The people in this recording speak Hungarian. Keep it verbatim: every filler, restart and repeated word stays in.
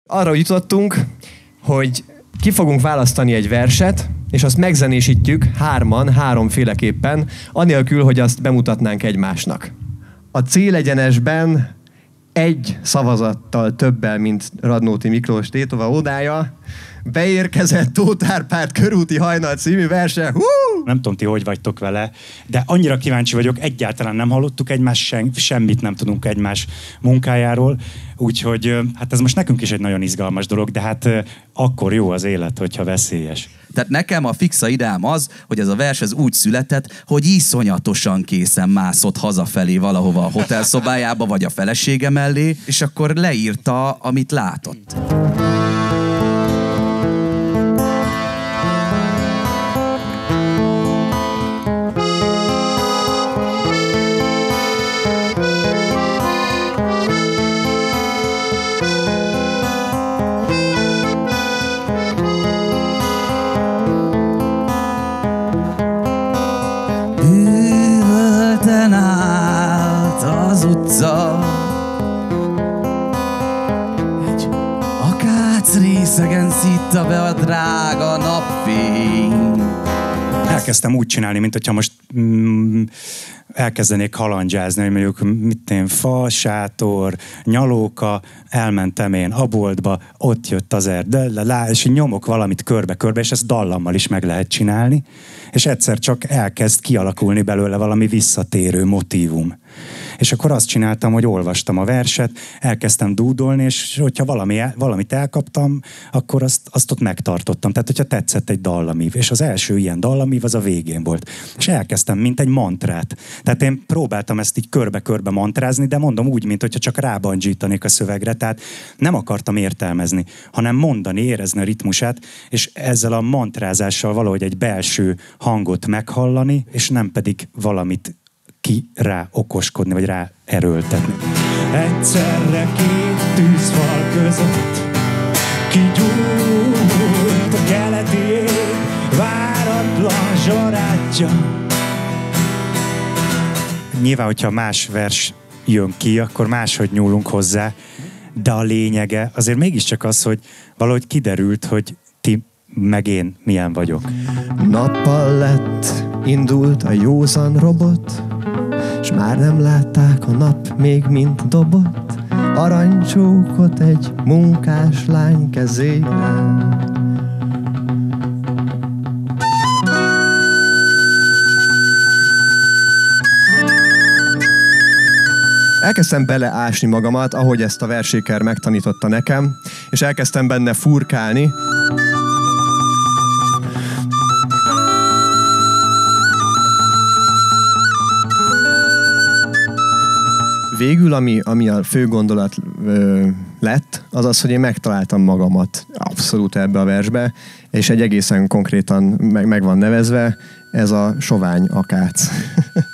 Arra jutottunk, hogy ki fogunk választani egy verset, és azt megzenésítjük hárman, háromféleképpen, anélkül, hogy azt bemutatnánk egymásnak. A célegyenesben egy szavazattal többel, mint Radnóti Miklós Tétova ódája, beérkezett Tóth Árpád Körúti hajnal című verse. Hú! Nem tudom, ti hogy vagytok vele, de annyira kíváncsi vagyok, egyáltalán nem hallottuk egymást, sem, semmit nem tudunk egymás munkájáról, úgyhogy hát ez most nekünk is egy nagyon izgalmas dolog, de hát akkor jó az élet, hogyha veszélyes. Tehát nekem a fixa ideám az, hogy ez a vers ez úgy született, hogy iszonyatosan készen mászott hazafelé valahova a hotelszobájába, vagy a felesége mellé, és akkor leírta, amit látott. Egy akác részegen szitta be a drága napfény. Elkezdtem úgy csinálni, mint hogyha most mm, elkezdenék halandzsázni, hogy mondjuk mit én, fa, sátor, nyalóka, elmentem én a boltba, ott jött az erdő, és nyomok valamit körbe-körbe, és ezt dallammal is meg lehet csinálni, és egyszer csak elkezd kialakulni belőle valami visszatérő motívum. És akkor azt csináltam, hogy olvastam a verset, elkezdtem dúdolni, és hogyha valami, valamit elkaptam, akkor azt, azt ott megtartottam. Tehát, hogyha tetszett egy dallamív. És az első ilyen dallamív az a végén volt. És elkezdtem, mint egy mantrát. Tehát én próbáltam ezt így körbe-körbe mantrázni, de mondom úgy, mint hogyha csak rábandzsítanék a szövegre. Tehát nem akartam értelmezni, hanem mondani, érezni a ritmusát, és ezzel a mantrázással valahogy egy belső hangot meghallani, és nem pedig valamit ki rá okoskodni, vagy rá erőltetni. Egyszerre két tűzfal között kigyújt a keleti ég, váratlan zsarátja. Nyilván, hogyha más vers jön ki, akkor máshogy nyúlunk hozzá, de a lényege azért mégiscsak az, hogy valahogy kiderült, hogy ti meg én milyen vagyok. Nappal lett, indult a józan robot, s már nem látták a nap még mint dobott aranycsókot egy munkás lány kezében. Elkezdtem beleásni magamat, ahogy ezt a verséker megtanította nekem, és elkezdtem benne furkálni. Végül, ami, ami a fő gondolat ö, lett, az az, hogy én megtaláltam magamat abszolút ebbe a versbe, és egy egészen konkrétan meg, meg van nevezve, ez a sovány akác.